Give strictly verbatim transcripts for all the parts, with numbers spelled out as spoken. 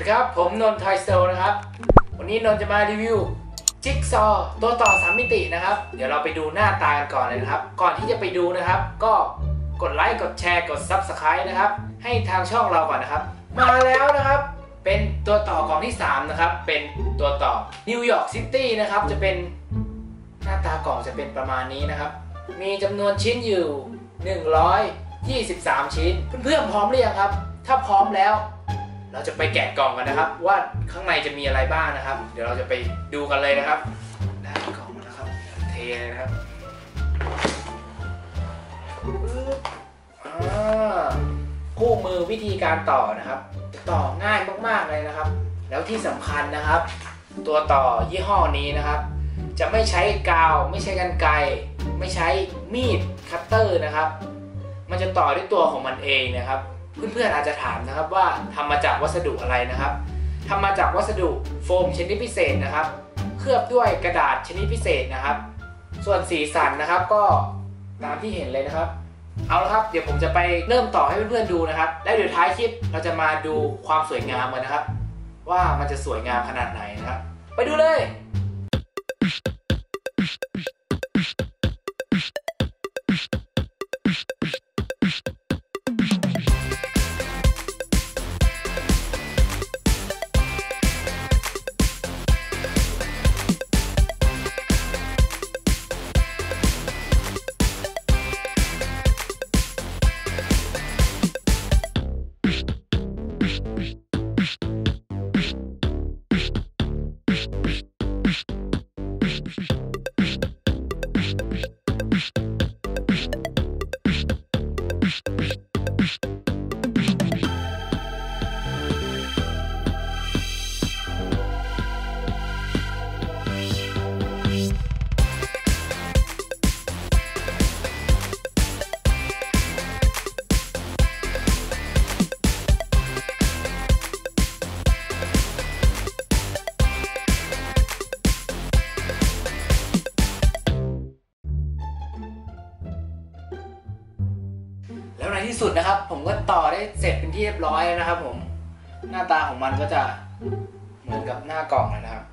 สวัสดีครับผมนนท์ไทยสโตร์นะครับวันนี้นนท์จะมารีวิวจิ๊กซอว์ตัวต่อสามมิตินะครับเดี๋ยวเราไปดูหน้าตากันก่อนเลยนะครับก่อนที่จะไปดูนะครับก็กดไลค์กดแชร์กด ซับสไครบ์ นะครับให้ทางช่องเราก่อนนะครับมาแล้วนะครับเป็นตัวต่อกล่องที่สามนะครับเป็นตัวต่อนิวยอร์กซิตี้นะครับจะเป็นหน้าตากล่องจะเป็นประมาณนี้นะครับมีจำนวนชิ้นอยู่หนึ่งร้อยยี่สิบสามชิ้นเพื่อนๆพร้อมหรือยังครับถ้าพร้อมแล้วเราจะไปแกะกล่องกันนะครับว่าข้างในจะมีอะไรบ้างนะครับเดี๋ยวเราจะไปดูกันเลยนะครับได้กล่องแล้วครับเทเลยนะครับคู่มือวิธีการต่อนะครับต่อง่ายมากๆเลยนะครับแล้วที่สำคัญนะครับตัวต่อยี่ห้อนี้นะครับจะไม่ใช้กาวไม่ใช้กรรไกรไม่ใช้มีดคัตเตอร์นะครับมันจะต่อด้วยตัวของมันเองนะครับเพื่อนๆอาจจะถามนะครับว่าทำมาจากวัสดุอะไรนะครับทำมาจากวัสดุโฟมชนิดพิเศษนะครับเคลือบด้วยกระดาษชนิดพิเศษนะครับส่วนสีสันนะครับก็ตามที่เห็นเลยนะครับเอาละครับเดี๋ยวผมจะไปเริ่มต่อให้เพื่อนๆดูนะครับแล้วเดี๋ยวท้ายคลิปเราจะมาดูความสวยงามกันนะครับว่ามันจะสวยงามขนาดไหนนะครับไปดูเลยแล้วในที่สุดนะครับผมก็ต่อได้เสร็จเป็นที่เรียบร้อยแล้วนะครับผมหน้าตาของมันก็จะเหมือนกับหน้ากล่องเลยนะครับ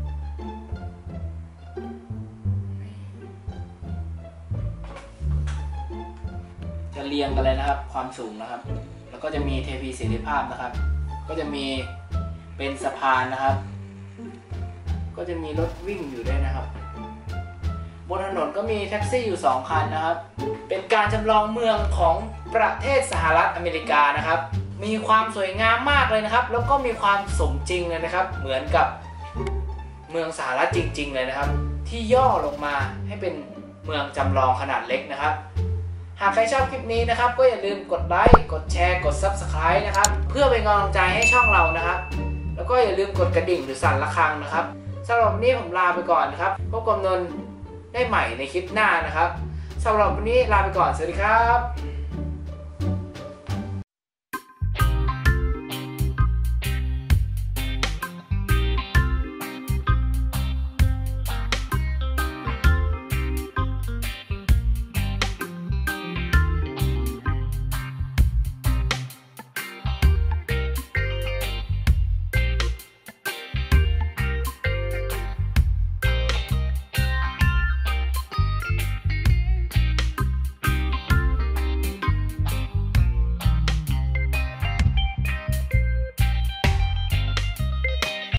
จะเรียงกันเลยนะครับความสูงนะครับแล้วก็จะมีเทพีเสรีภาพนะครับก็จะมีเป็นสะพานนะครับก็จะมีรถวิ่งอยู่ด้วยนะครับบนถนนก็มีแท็กซี่อยู่สองคันนะครับเป็นการจำลองเมืองของประเทศสหรัฐอเมริกานะครับมีความสวยงามมากเลยนะครับแล้วก็มีความสมจริงเลยนะครับเหมือนกับเมืองสหรัฐจริงๆเลยนะครับที่ย่อลงมาให้เป็นเมืองจำลองขนาดเล็กนะครับหากใครชอบคลิปนี้นะครับก็อย่าลืมกดไลค์กดแชร์กด ซับสไครบ์ นะครับเพื่อเป็นกำลังใจให้ช่องเรานะครับแล้วก็อย่าลืมกดกระดิ่งหรือสั่นระฆังนะครับสำหรับวันนี้ผมลาไปก่อนนะครับพบกับนนท์ได้ใหม่ในคลิปหน้านะครับสำหรับวันนี้ลาไปก่อนสวัสดีครับ